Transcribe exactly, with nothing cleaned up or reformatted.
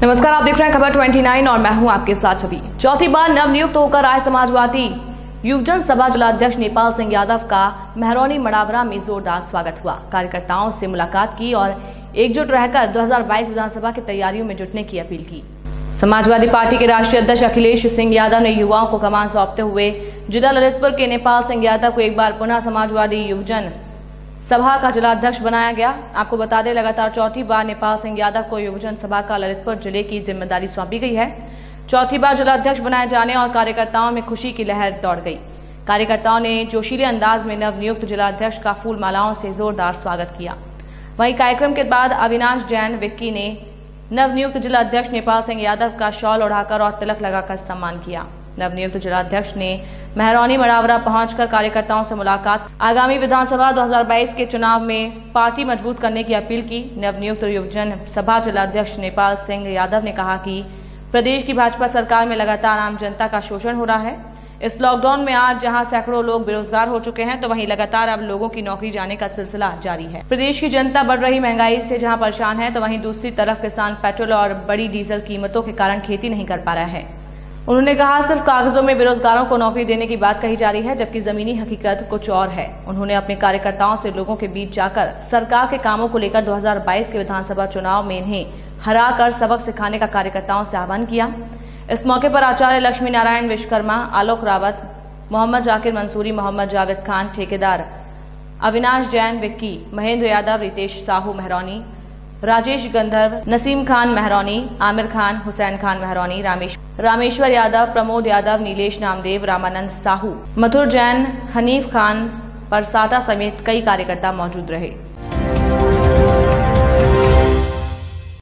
नमस्कार, आप देख रहे हैं खबर उनतीस और मैं हूं आपके साथ छवि। चौथी बार नवनियुक्त होकर आए समाजवादी युवजन सभा जिलाध्यक्ष नेपाल सिंह यादव का महरौनी मड़ावरा में जोरदार स्वागत हुआ। कार्यकर्ताओं से मुलाकात की और एकजुट रहकर दो हज़ार बाईस विधानसभा की तैयारियों में जुटने की अपील की। समाजवादी पार्टी के राष्ट्रीय अध्यक्ष अखिलेश सिंह यादव ने युवाओं को कमान सौंपते हुए जिला ललितपुर के नेपाल सिंह यादव को एक बार पुनः समाजवादी युवजन सभा का जिलाध्यक्ष बनाया गया। आपको बता दें, लगातार चौथी बार नेपाल सिंह यादव को युवजन सभा का ललितपुर जिले की जिम्मेदारी सौंपी गई है। चौथी बार जिलाध्यक्ष बनाए जाने और कार्यकर्ताओं में खुशी की लहर दौड़ गई। कार्यकर्ताओं ने जोशीले अंदाज में नवनियुक्त जिलाध्यक्ष का फूल मालाओं से जोरदार स्वागत किया। वहीं कार्यक्रम के बाद अविनाश जैन विक्की ने नवनियुक्त जिलाध्यक्ष नेपाल सिंह यादव का शॉल ओढ़ाकर और तिलक लगाकर सम्मान किया। नवनियुक्त जिलाध्यक्ष ने महरौनी मड़ावरा पहुंचकर कार्यकर्ताओं से मुलाकात, आगामी विधानसभा दो हज़ार बाईस के चुनाव में पार्टी मजबूत करने की अपील की। नवनियुक्त युवजन सभा जिलाध्यक्ष नेपाल सिंह यादव ने कहा कि प्रदेश की भाजपा सरकार में लगातार आम जनता का शोषण हो रहा है। इस लॉकडाउन में आज जहां सैकड़ों लोग बेरोजगार हो चुके हैं, तो वहीं लगातार अब लोगों की नौकरी जाने का सिलसिला जारी है। प्रदेश की जनता बढ़ रही महंगाई से जहां परेशान है, तो वहीं दूसरी तरफ किसान पेट्रोल और बड़ी डीजल कीमतों के कारण खेती नहीं कर पा रहा है। उन्होंने कहा, सिर्फ कागजों में बेरोजगारों को नौकरी देने की बात कही जा रही है, जबकि जमीनी हकीकत कुछ और है। उन्होंने अपने कार्यकर्ताओं से लोगों के बीच जाकर सरकार के कामों को लेकर दो हज़ार बाईस के विधानसभा चुनाव में इन्हें हरा कर सबक सिखाने का कार्यकर्ताओं से आह्वान किया। इस मौके पर आचार्य लक्ष्मी नारायण विश्वकर्मा, आलोक रावत, मोहम्मद जाकिर मंसूरी, मोहम्मद जावेद खान ठेकेदार, अविनाश जैन विक्की, महेंद्र यादव, रितेश साहू महरौनी, राजेश गंधर्व, नसीम खान महरौनी, आमिर खान, हुसैन खान महरौनी, रामेश रामेश्वर यादव, प्रमोद यादव, नीलेश नामदेव, रामानंद साहू, मथुर जैन, हनीफ खान, परसाता समेत कई कार्यकर्ता मौजूद रहे।